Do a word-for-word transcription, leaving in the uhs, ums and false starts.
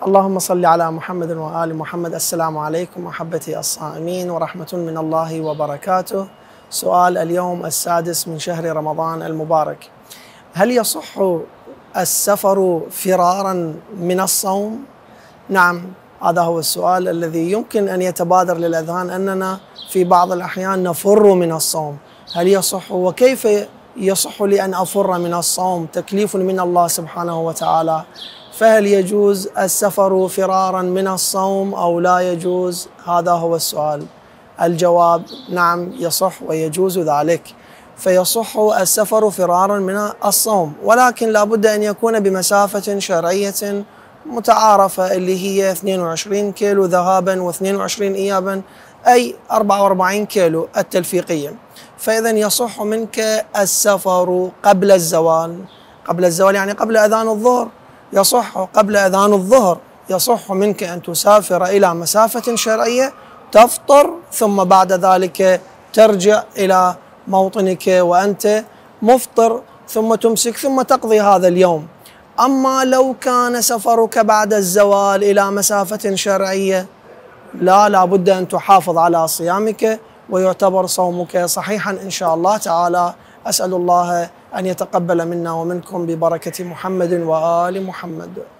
اللهم صل على محمد وآل محمد. السلام عليكم أحبتي الصائمين ورحمة من الله وبركاته. سؤال اليوم السادس من شهر رمضان المبارك: هل يصح السفر فرارا من الصوم؟ نعم، هذا هو السؤال الذي يمكن أن يتبادر للأذهان، أننا في بعض الأحيان نفر من الصوم. هل يصح؟ وكيف يصح لي أن أفر من الصوم؟ تكليف من الله سبحانه وتعالى، فهل يجوز السفر فرارا من الصوم أو لا يجوز؟ هذا هو السؤال. الجواب: نعم، يصح ويجوز ذلك. فيصح السفر فرارا من الصوم، ولكن لا بد أن يكون بمسافة شرعية متعارفة، اللي هي اثنين وعشرين كيلو ذهابا واثنين وعشرين إيابا، أي أربعة وأربعين كيلو التلفيقية. فإذا يصح منك السفر قبل الزوال. قبل الزوال يعني قبل أذان الظهر. يصح قبل أذان الظهر، يصح منك أن تسافر إلى مسافة شرعية، تفطر، ثم بعد ذلك ترجع إلى موطنك وأنت مفطر، ثم تمسك ثم تقضي هذا اليوم. أما لو كان سفرك بعد الزوال إلى مسافة شرعية، لا لا بد أن تحافظ على صيامك ويعتبر صومك صحيحا إن شاء الله تعالى. أسأل الله أن يتقبل منا ومنكم ببركة محمد وآل محمد.